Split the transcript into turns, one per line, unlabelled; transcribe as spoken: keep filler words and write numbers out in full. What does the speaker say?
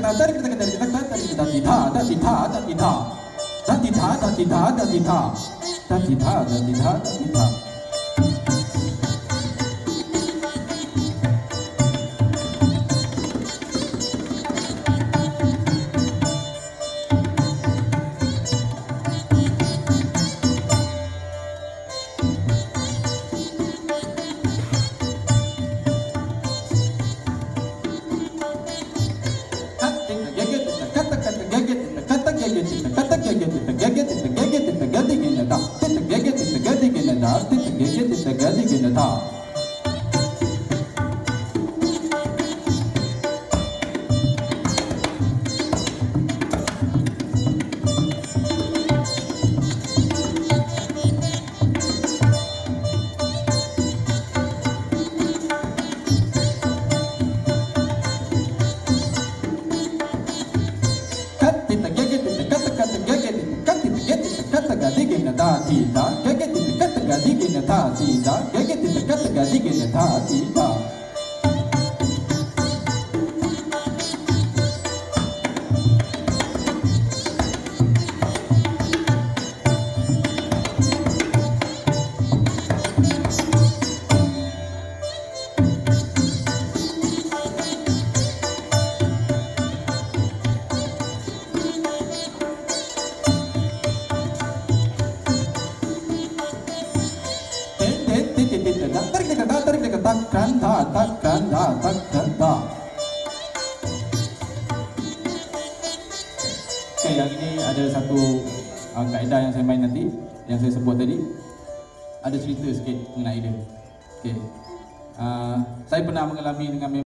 tarik kita tarik kita tarik kita tita tita tita tita tita tita tita tita tita. Okay, yang ini ada satu uh, kaedah yang saya main nanti, yang saya sebut tadi. Ada cerita sikit mengenai dia. Okay. Uh, saya pernah mengalami dengan